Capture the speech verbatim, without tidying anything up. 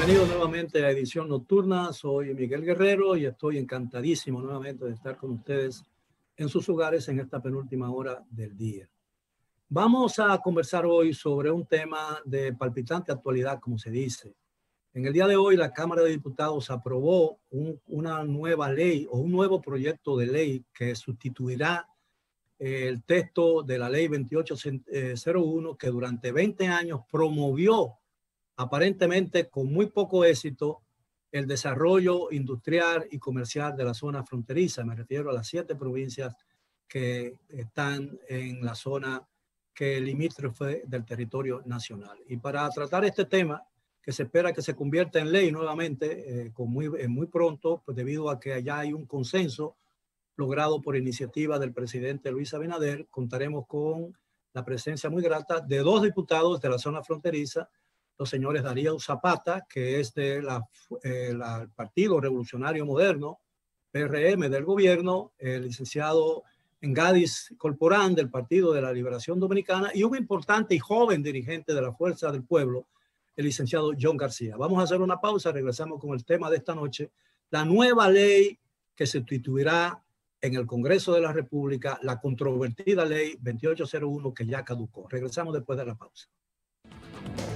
Bienvenido nuevamente a Edición Nocturna. Soy Miguel Guerrero y estoy encantadísimo nuevamente de estar con ustedes en sus hogares en esta penúltima hora del día. Vamos a conversar hoy sobre un tema de palpitante actualidad, como se dice. En el día de hoy, la Cámara de Diputados aprobó un, una nueva ley o un nuevo proyecto de ley que sustituirá eh, el texto de la ley veintiocho cero uno que durante veinte años promovió, aparentemente con muy poco éxito, el desarrollo industrial y comercial de la zona fronteriza. Me refiero a las siete provincias que están en la zona que limítrofe del territorio nacional. Y para tratar este tema, que se espera que se convierta en ley nuevamente, eh, con muy, eh, muy pronto, pues debido a que allá hay un consenso logrado por iniciativa del presidente Luis Abinader, contaremos con la presencia muy grata de dos diputados de la zona fronteriza, los señores Darío Zapata, que es del eh, Partido Revolucionario Moderno, P R M del gobierno, el licenciado Engadis Corporán del Partido de la Liberación Dominicana y un importante y joven dirigente de la Fuerza del Pueblo, el licenciado John García. Vamos a hacer una pausa, regresamos con el tema de esta noche, la nueva ley que se sustituirá en el Congreso de la República, la controvertida ley veintiocho cero uno que ya caducó. Regresamos después de la pausa.